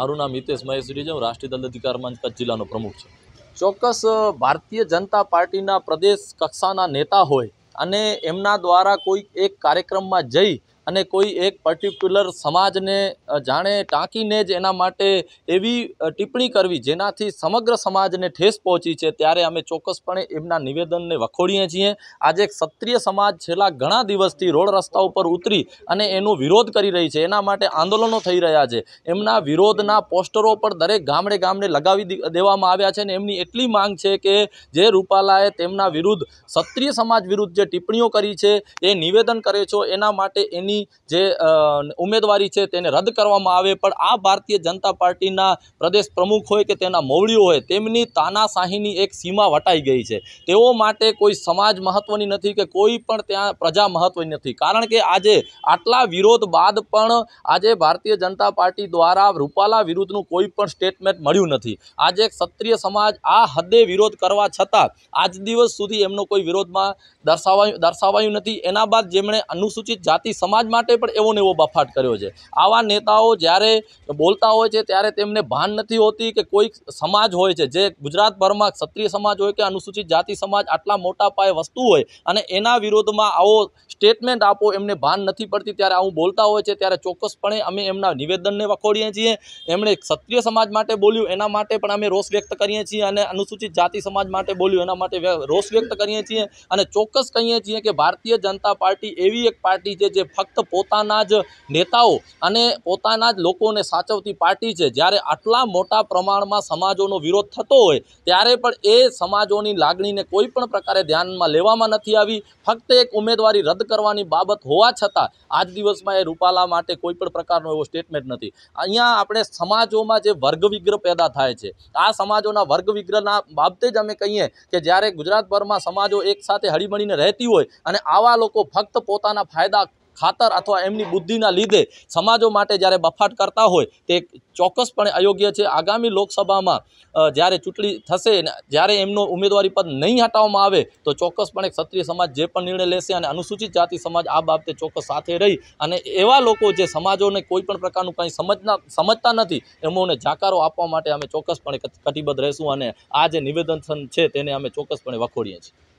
મારું નામ હિતેશ મહેશ્વરી છે। હું રાષ્ટ્રીય દલિત અધિકાર મંચ કચ્છ જિલ્લાનો પ્રમુખ છું। ચોક્કસ ભારતીય જનતા પાર્ટીના પ્રદેશ કક્ષાના નેતા હોય અને એમના દ્વારા કોઈ એક કાર્યક્રમમાં જઈ અને કોઈ એક પર્ટિક્યુલર સમાજને જાણે ટાંકીને જ એના માટે એવી ટિપ્પણી કરવી જેનાથી સમગ્ર સમાજને ઠેસ પહોંચી છે, ત્યારે અમે ચોક્કસપણે એમના નિવેદનને વખોડીએ છીએ। આજે એક ક્ષત્રિય સમાજ છેલ્લા ઘણા દિવસથી રોડ રસ્તા ઉપર ઉતરી અને એનો વિરોધ કરી રહી છે, એના માટે આંદોલનો થઈ રહ્યા છે। એમના વિરોધના પોસ્ટરો પણ દરેક ગામડે ગામડે લગાવી દેવામાં આવ્યા છે અને એમની એટલી માંગ છે કે જે રૂપાલાએ તેમના વિરુદ્ધ ક્ષત્રિય સમાજ વિરુદ્ધ જે ટિપ્પણીઓ કરી છે, એ નિવેદન કરે છે, એના માટે એની જે ઉમેદવારી છે તેને રદ કરવામાં આવે। પણ આ ભારતીય જનતા પાર્ટીના પ્રદેશ પ્રમુખ હોય કે તેના મોવડીઓ હોય, તેમની તાનાશાહીની એક સીમા વટાઈ ગઈ છે। તેઓ માટે કોઈ સમાજ મહત્વની નથી કે કોઈ પણ ત્યાં પ્રજા મહત્વની નથી, કારણ કે આજે આટલા વિરોધ બાદ પણ આજે ભારતીય જનતા પાર્ટી દ્વારા રૂપાલા વિરુદ્ધનું કોઈ પણ સ્ટેટમેન્ટ મળ્યું નથી। આજે ક્ષત્રિય સમાજ આ હદે વિરોધ કરવા છતાં આજ દિવસ સુધી એમનો કોઈ વિરોધમાં દર્શાવાયું નથી। એના બાદ જેમણે અનુસૂચિત જાતિ સમાજ માટે પણ એવો ને એવો બફાટ કર્યો છે। આવા નેતાઓ જ્યારે બોલતા હોય છે ત્યારે તેમને ભાન નથી હોતી કે કોઈ સમાજ હોય છે, જે ગુજરાતભરમાં ક્ષત્રિય સમાજ હોય કે અનુસૂચિત જાતિ સમાજ આટલા મોટા પાયે વસ્તુ હોય અને એના વિરોધમાં આવો સ્ટેટમેન્ટ આપો એમને ભાન નથી પડતી। ત્યારે આવું બોલતા હોય છે ત્યારે ચોક્કસપણે અમે એમના નિવેદનને વખોડીએ છીએ। એમણે ક્ષત્રિય સમાજ માટે બોલ્યું એના માટે પણ અમે રોષ વ્યક્ત કરીએ છીએ અને અનુસૂચિત જાતિ સમાજ માટે બોલ્યું એના માટે રોષ વ્યક્ત કરીએ છીએ અને ચોક્કસ કહીએ છીએ કે ભારતીય જનતા પાર્ટી એવી એક પાર્ટી છે જે ફક્ત પોતાના જ નેતાઓ અને પોતાના જ લોકોને સાચવતી પાર્ટી છે। જ્યારે આટલા મોટા પ્રમાણમાં સમાજોનો વિરોધ થતો હોય ત્યારે પણ એ સમાજોની લાગણીને કોઈ પણ પ્રકારે ધ્યાનમાં લેવામાં નથી આવી। ફક્ત એક ઉમેદવારી રદ કરવાની બાબત હોવા છતાં આજ દિવસમાં એ રૂપાલા માટે કોઈ પણ પ્રકારનો એવો સ્ટેટમેન્ટ નથી। અહીંયા આપણે સમાજોમાં જે વર્ગ વિગ્રહ પેદા થાય છે, આ સમાજોના વર્ગ વિગ્રહના બાબતે જ અમે કહીએ કે જ્યારે ગુજરાતભરમાં સમાજો એક સાથે હળીમળીને રહેતી હોય અને આવા લોકો ફક્ત પોતાના ફાયદા ખાતર અથવા એમની બુદ્ધિના લીધે સમાજો માટે જ્યારે બફાટ કરતા હોય તે ચોક્કસપણે અયોગ્ય છે। આગામી લોકસભામાં જ્યારે ચૂંટણી થશે, જ્યારે એમનો ઉમેદવારી પદ નહીં હટાવવામાં આવે તો ચોક્કસપણે ક્ષત્રિય સમાજ જે પણ નિર્ણય લેશે અને અનુસૂચિત જાતિ સમાજ આ બાબતે ચોક્કસ સાથે રહી અને એવા લોકો જે સમાજોને કોઈ પણ પ્રકારનું કંઈ સમજતા નથી એમોને જાકારો આપવા માટે અમે ચોક્કસપણે કટિબદ્ધ રહીશું અને આ જે નિવેદન છે તેને અમે ચોક્કસપણે વખોડીએ છીએ।